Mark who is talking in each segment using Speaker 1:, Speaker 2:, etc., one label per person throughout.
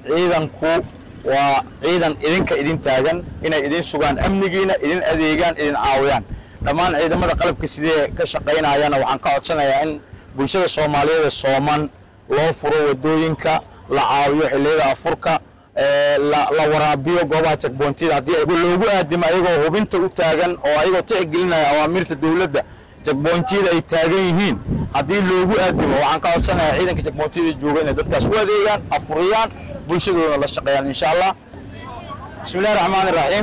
Speaker 1: ciidanku waa ciidan idinka idin taagan inay idin sugaan amnigiina idin adeegaan idin caawiyaan dhammaan ciidamada qalabka sidee ka shaqeynayana waxaan ka codsanayaa in bulshada Soomaaliyeed sooman loo furo wadooyinka la caawiyo xilliyada afurka la waraabiyo goobaha checkpointida haddii loogu aadimo ayagoo hubinta u taagan oo ayagoo tixgelinaya awaamirta dawladda checkpointida ay taagan yihiin haddii loogu aadimo waxaan ka codsanayaa ciidanka checkpointida jooga inay dadkaas u adeegaan afuriyaan bulshadooda la shaqeeyaan insha Allah bismillaahir rahmaanir rahiim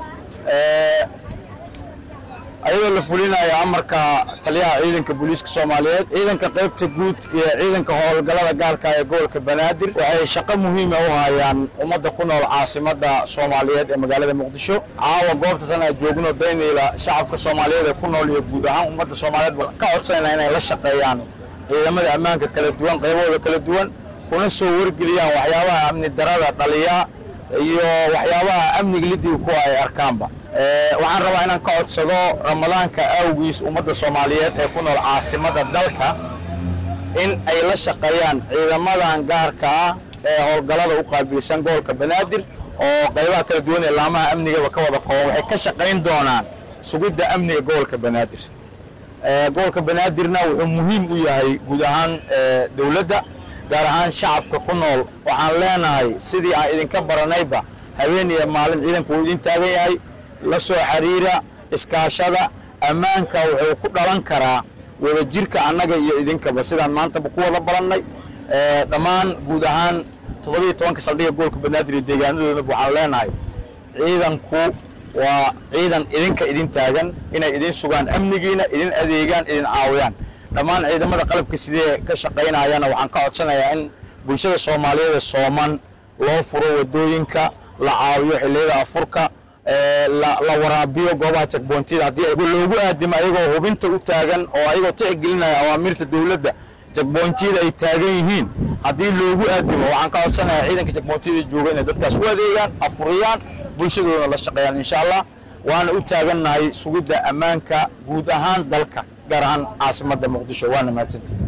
Speaker 1: ayadoo la fulinayo amarka taliyaha ciidanka booliiska Soomaaliyeed ciidanka qaybta guud iyo ciidanka howlgallada gaarka ee gobolka Banaadir waxay shaqo muhiim ah u hayaan ummadda ku nool caasimadda Soomaaliyeed ee magaalada Muqdisho caawa goobta sana joogno daynayla shacabka Soomaaliyeed ee ku nool iyo guud ahaan ummadda Soomaaliyeed ka codsanayna inay la shaqeeyaan ciidamada ammaanka kala duwan qaybahooda kala duwan kuna soo wargeliyaan waxyaabaha amni darada dhaliya iyo waxyaabaha amniga lidii ku ay arkaanba waxaan rabaa inaan ka codsado ramadaanka awgiis ummadda Soomaaliyeed ee ku nool caasimadda dalka in ay la shaqeeyaan ciidamadan gaarka ah ee howlgallada u qaabilsan gobolka Banaadir oo qaybaha kala duwan ee laamaha amniga ka wada kooban waxay ka shaqeyn doonaan sugidda amniga gobolka Banaadir gobolka Banaadirna wuxuu muhiim u yahay guud ahaan dawladda gaar ahaan shacabka ku nool waxaan leenahay sidii aan idinka baranayba habeen iyo maalin ciidanku uu idin taagan yahay la soo xiriira iskaashada ammaanka wuxuu ku dhalan karaa wada jirka annaga iyo idinkaba sidaan maanta ku wada barannay dhammaan guud ahaan 17 saldhiga gobolka Banaadir deegaanadooda waxaan leenahay ciidanku waa ciidan idinka idin taagan inay idin sugaan amnigiina idin adeegaan idin caawiyaan dhammaan ciidamada qalabka sidee ka shaqeynayana waxaan ka codsanayaa in bulshada Soomaaliyeed sooman loo furo wadooyinka la caawiyo xilliyada afurka la waraabiyo goobaha checkpointida haddii loogu aadimo ayagoo hubinta u taagan oo ayagoo tixgelinaya awaamirta dawladda checkpointida ay taagan yihiin haddii loogu aadimo waxaan ka codsanayaa ciidanka checkpointida jooga inay dadkaas u adeegaan afuriyaan bulshadooda la shaqeeyaan insha Allah waana u taagannahay sugidda ammaanka guud ahaan dalka gaar ahaan caasimadda Muqdisho waana mahadsantihiin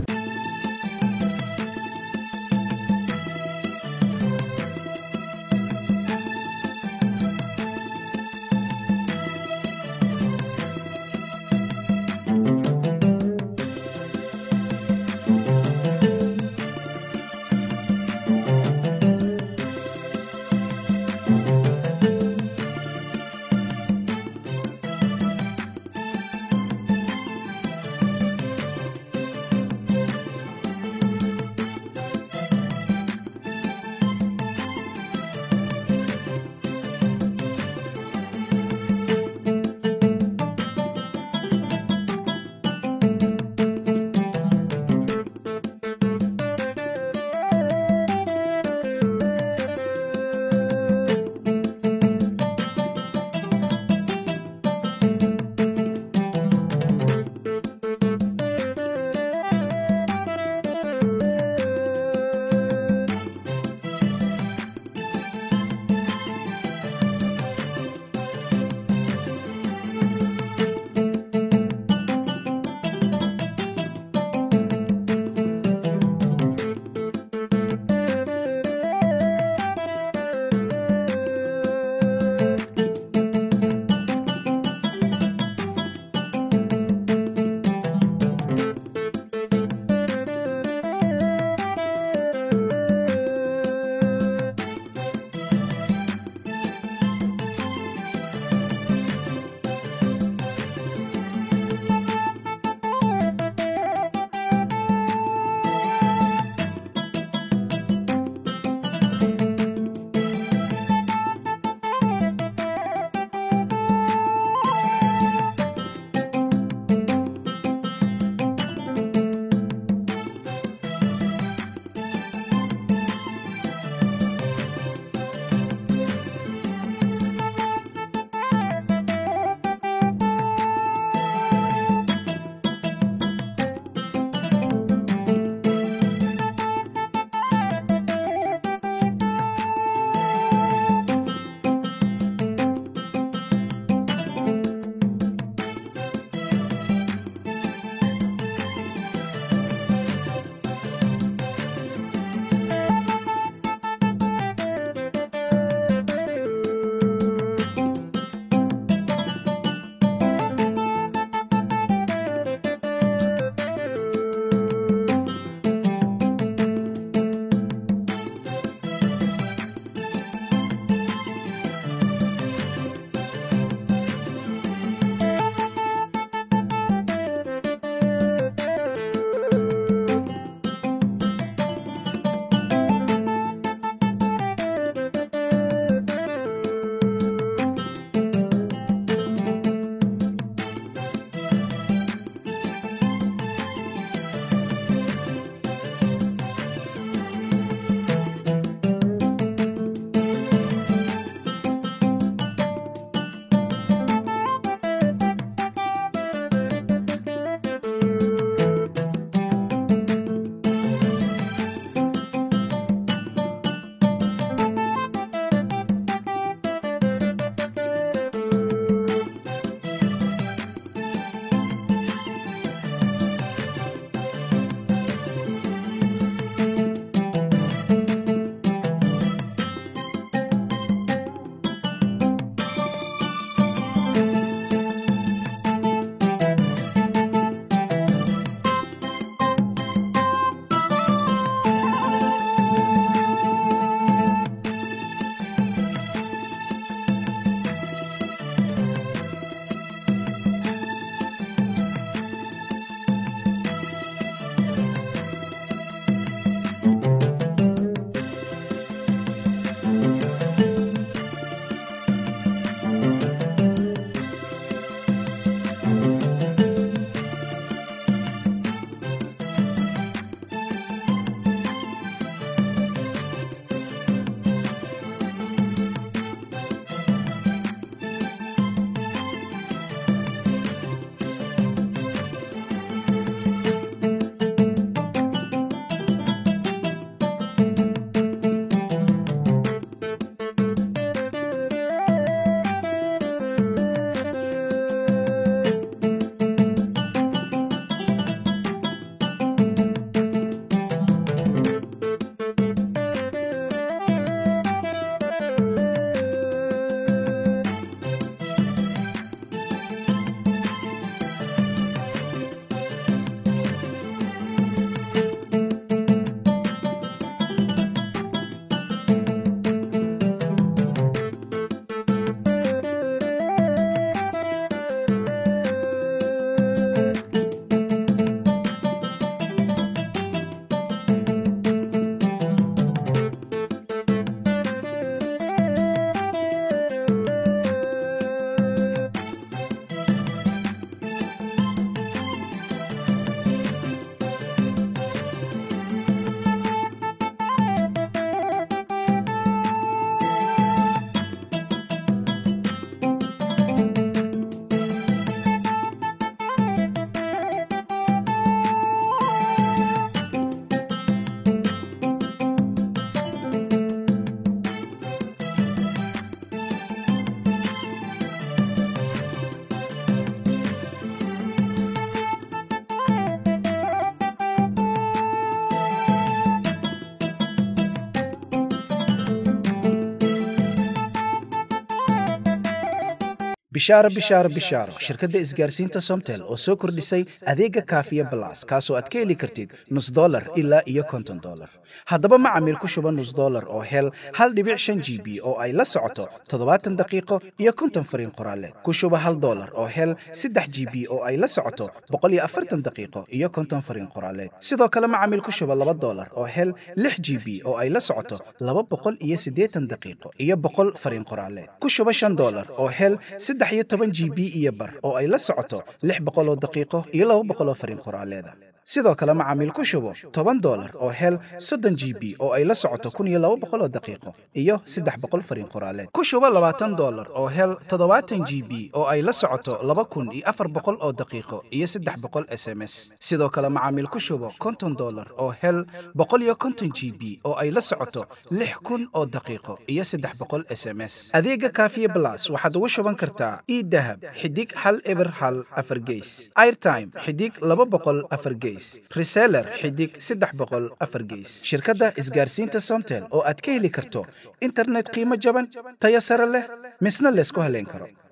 Speaker 2: bishaaro shirkadda isgaarsiinta Somtel oo soo kordhisay adeega kaafiya plus kaasoo aad ka heli kartid $0 ilaa iyo $50 haddaba macaamiil ku shuba $0 oo hel 1.5 GB oo ay la socoto 70 daqiiqo iyo 50 fariin qoraaleed ku shuba $1 oo hel 3 GB oo ay la socoto 140 daqiiqo iyo 50 fariin qoraaleed sidoo kale macaamiil ku shuba $2 oo hel 6 GB oo ay la socoto 280 daqiiqo iyo 100 fariin qoraaleed ku shuba $5 oo hel 13 GB iyo bar oo ay la socoto 600 daqiiqo iyo 200 fariin qoraaleed sidoo kale macaamiil ku shubo $10 oo hel 30 GB oo ay la socoto 1200 daqiiqo iyo 300 fariin qoraaleed ku shubo $20 oo hel 70 GB oo ay la socoto 2400 oo daqiiqo iyo 300 SMS sidoo kale macaamiil ku shubo $50 oo hel 150 GB oo ay la socoto 6000 oo daqiiqo iyo 300 SMS adeega kaafiye plus waxaad ugu shuban kartaa idahab xidig hal eber hal afar gees airtime xidig 200 afar gees reseller xidig 300 afar gees shirkadda isgaarsiinta Somtel oo aad ka heli karto internet qiimo jaban tayo sare leh misna la isku haleyn karo